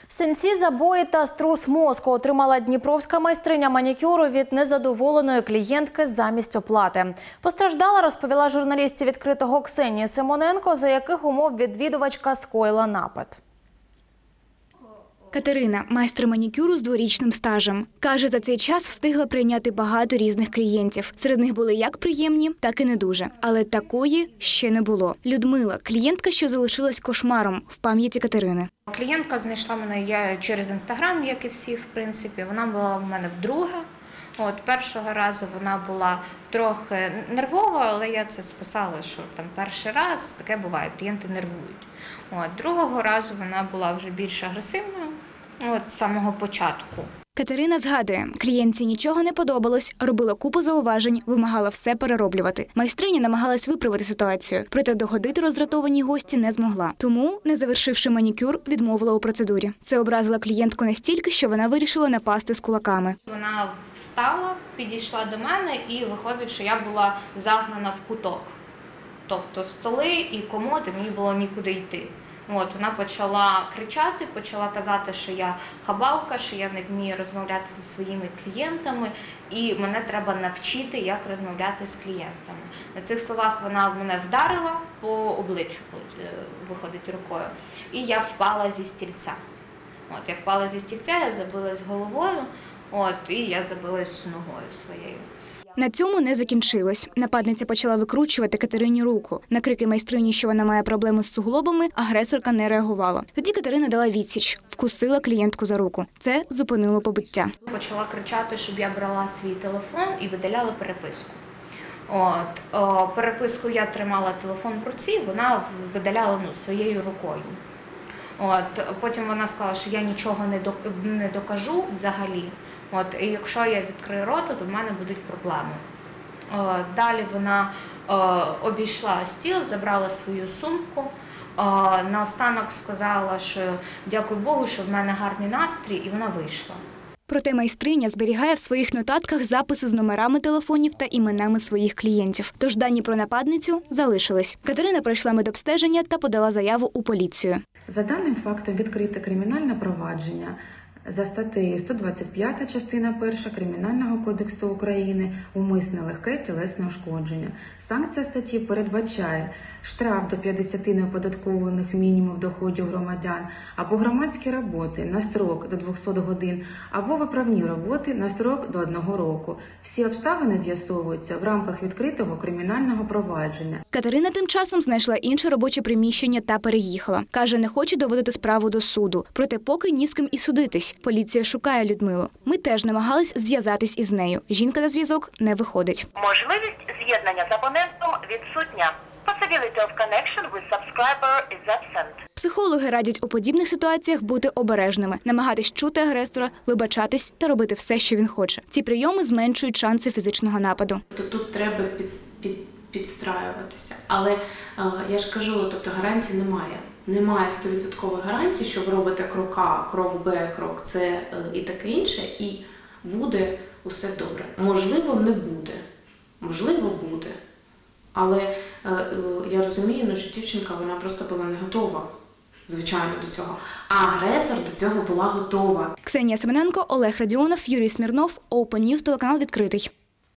Синці, забої та струс мозку отримала дніпровська майстриня манікюру від незадоволеної клієнтки замість оплати. Постраждала, розповіла журналістці «Відкритого» Ксенії Симоненко, за яких умов відвідувачка скоїла напад. Катерина – майстер манікюру з дворічним стажем. Каже, за цей час встигла прийняти багато різних клієнтів. Серед них були як приємні, так і не дуже. Але такої ще не було. Людмила – клієнтка, що залишилась кошмаром в пам'яті Катерини. Клієнтка знайшла мене через Інстаграм, як і всі, в принципі. Вона була в мене вдруге. Першого разу вона була трохи нервова, але я це списала, що там перший раз таке буває, клієнти нервують. Другого разу вона була вже більш агресивною, з самого початку. Катерина згадує, клієнтці нічого не подобалось, робила купу зауважень, вимагала все перероблювати. Майстриня намагалась виправити ситуацію, проте догодити роздратованій гості не змогла. Тому, не завершивши манікюр, відмовила у процедурі. Це образило клієнтку настільки, що вона вирішила напасти з кулаками. Вона встала, підійшла до мене і виходить, що я була загнана в куток. Тобто столи і комоди, мені було нікуди йти. Вона почала кричати, почала казати, що я хабалка, що я не вмію розмовляти зі своїми клієнтами і мене треба навчити, як розмовляти з клієнтами. На цих словах вона мене вдарила по обличчю, виходить рукою, і я впала зі стільця. Я впала зі стільця, я забилась головою, і я забилась ногою своєю. На цьому не закінчилось. Нападниця почала викручувати Катерині руку. На крики майстрині, що вона має проблеми з суглобами, агресорка не реагувала. Тоді Катерина дала відсіч, вкусила клієнтку за руку. Це зупинило побиття. Почала кричати, щоб я брала свій телефон і видаляла переписку. Переписку я тримала телефон в руці, вона видаляла своєю рукою. Потім вона сказала, що я нічого не докажу взагалі. І якщо я відкрию рота, то в мене будуть проблеми. Далі вона обійшла стіл, забрала свою сумку. Наостанок сказала, що дякую Богу, що в мене гарний настрій, і вона вийшла. Проте майстриня зберігає в своїх нотатках записи з номерами телефонів та іменами своїх клієнтів. Тож дані про нападницю залишились. Катерина пройшла медобстеження та подала заяву у поліцію. За даним фактом відкрите кримінальне провадження за статтею 125 частина 1 Кримінального кодексу України «Умисне легке тілесне ушкодження». Санкція статті передбачає штраф до 50 неоподаткованих мінімумів доходів громадян або громадські роботи на строк до 200 годин, або виправні роботи на строк до 1 року. Всі обставини з'ясовуються в рамках відкритого кримінального провадження. Катерина тим часом знайшла інше робоче приміщення та переїхала. Каже, не хоче доводити справу до суду. Проте поки ні з ким і судитись. Поліція шукає Людмилу. Ми теж намагались зв'язатись із нею. Жінка на зв'язок не виходить. Можливість з'єднання з абонентом відсутня. Possibility of connection with subscriber is absent. Психологи радять у подібних ситуаціях бути обережними, намагатись чути агресора, вибачатись та робити все, що він хоче. Ці прийоми зменшують шанси фізичного нападу. Тут треба підстраюватися. Але я ж кажу, гарантій немає. Немає 100% гарантій, що ви робите крок А, крок Б, крок С і таке інше, і буде усе добре. Можливо, не буде. Можливо, буде. Але я розумію, що дівчинка, вона просто була не готова, звичайно, до цього. А агресор до цього була готова. Ксенія Симоненко, Олег Радіонов, Юрій Смірнов, Open News, телеканал «Відкритий».